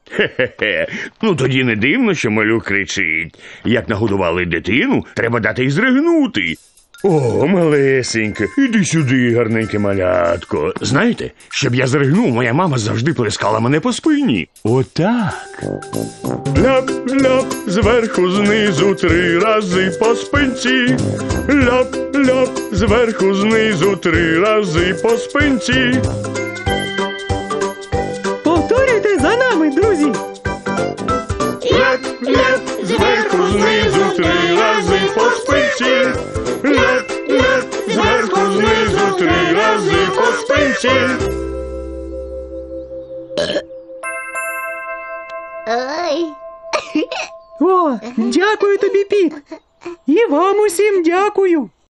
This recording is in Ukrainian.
Хе-хе-хе. Ну тоді не дивно, що малюк кричить. Як нагодували дитину, треба дати й зригнути. О, малесеньке, іди сюди, гарненьке малятко. Знаєте, щоб я зригнув, моя мама завжди плескала мене по спині. Отак. Ляп-ляп, зверху знизу 3 рази по спинці. Ляп-ляп, зверху знизу 3 рази по спинці. Повторюйте за нами, друзі. Ляп-ляп, зверху знизу 3 рази по спинці. Ляп-ляп, зверху знизу 3 рази по спинці. Ой. О, дякую тобі, Піт. І вам усім дякую.